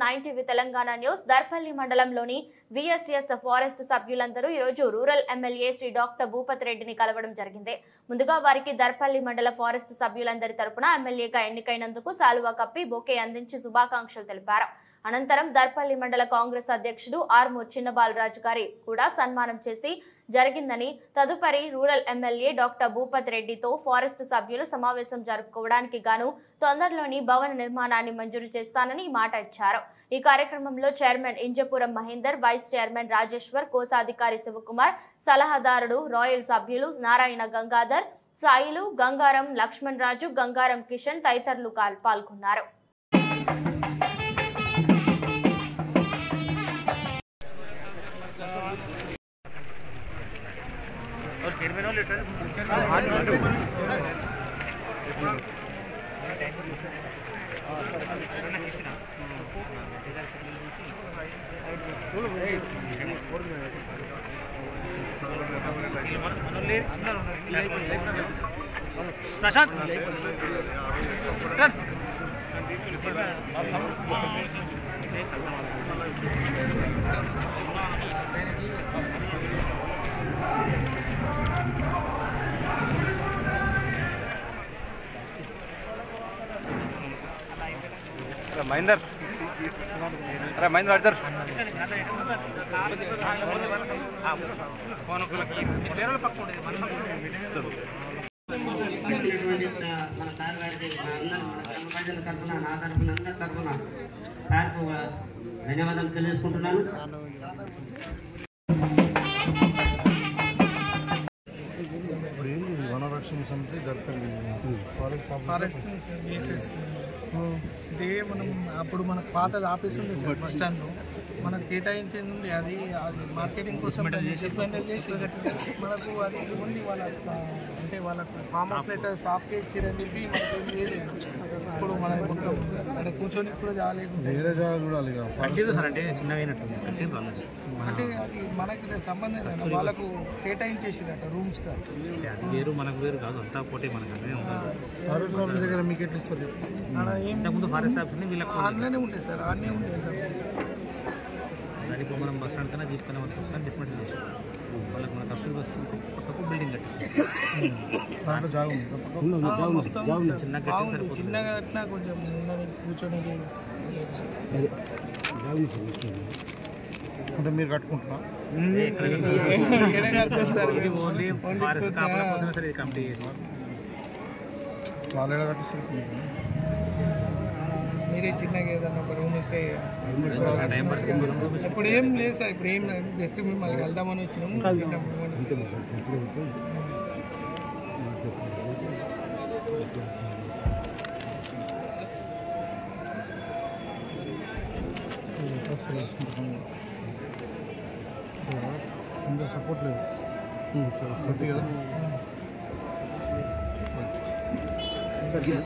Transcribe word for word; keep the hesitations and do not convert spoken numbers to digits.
Nine TV Telangana news Darpalli మండలంలోని VSS forest సభ్యులందరూ ఈ రోజు rural MLA Shri doctor Bhupathi రెడ్డిని కలవడం జరిగింది. ముందుగా వారికి దర్పల్లి మండల ఫారెస్ట్ సభ్యులందరి తరపున ఎమ్మెల్యేగా ఎన్నికైనందుకు సాలువా కప్పి బొకే అందించి శుభాకాంక్షలు తెలిపారు. అనంతరం దర్పల్లి మండల కాంగ్రెస్ అధ్యక్షుడు ఆర్మూర్ చిన్నబాలరాజు గారి కూడా సన్మానం చేసి జరిగిందని, తదుపరి రూరల్ ఎమ్మెల్యే డాక్టర్ భూపతి రెడ్డితో ఫారెస్ట్ సభ్యులు సమావేశం జరుపుకోవడానికి గాను తొందరలోని భవన నిర్మాణాన్ని మంజూరు చేస్తానని మాట ఇచ్చారు. ఈ కార్యక్రమంలో chairman Injapuram Mahender, vice chairman Rajeshwar, కోశాధికారి శివకుమార్, సలహాదారుడు రాయల్ సభ్యులు నారాయణ గంగాధర్, సాయిలు, గంగారం లక్ష్మణ్ రాజు, గంగారం కిషన్ తదితరులు పాల్గొన్నారు. चेयरमैन और लेटर प्रशांत महेंदर अरे महेंद्र अडर మన సార్ గారికి అందరూ మన గ్రామ ప్రజల తరఫున నా తరఫున అందరి తరఫున సార్కు ధన్యవాదాలు తెలియజేసుకుంటున్నాను. వనరక్షణ సమితి దర్పల్లి ఫారెస్ట్ ఇదే మనం అప్పుడు మనకు పాతది ఆఫీస్ ఉంది సార్ బస్ స్టాండ్లో మనకు కేటాయించింది ఉంది. అది అది మార్కెటింగ్ కోసం డిస్మెంటల్ చేసి మనకు అది ఉంది. వాళ్ళ అంటే వాళ్ళకు ఫామ్ హౌస్ లెటర్ స్టాఫ్కి ఇచ్చారని చెప్పి మనకు ఏం లేదు. ఇప్పుడు మన మొత్తం అంటే కూర్చొని కూడా చూడాలి సార్ అంటే చిన్నగా అంటే అది మనకి సంబంధం లేదు. వాళ్ళకు కేటాయించేసిందట రూమ్స్ వేరు మనకు వేరు కాదు, అంతా పోటీ మనకు ఫారెస్ట్ ఆఫీస్ దగ్గర మీకు ఎట్లా ఇస్తారు? ఇంతకుముందు ఫారెస్ట్ ఆఫీస్ వీళ్ళకి ఆన్లైనే ఉంటాయి సార్, ఆన్లైనే ఉంటాయి సార్. దానికి మనం బస్ స్టాండ్ కన్నా జీప్ కన్నా మనకు వస్తాను డిస్మెంటల్ చేసి వాళ్ళకి మన కష్టం వస్తుంది. పక్కకు బిల్డింగ్ కట్టిస్తాం. చిన్నగా చిన్నగా కట్టినా కొంచెం కూర్చొని అంటే మీరు కట్టుకుంటున్నా వాళ్ళు ఎలా కట్టిస్తారు? మీరే చిన్నగా ఏదన్నా ఒక రూమ్ ఇస్తే ఇప్పుడు ఏం లేదు సార్. ఇప్పుడు ఏం లేదు, జస్ట్ మిమ్మల్ని వెళ్దామని వచ్చినాము. సపోర్ట్ లేదు సార్, కదా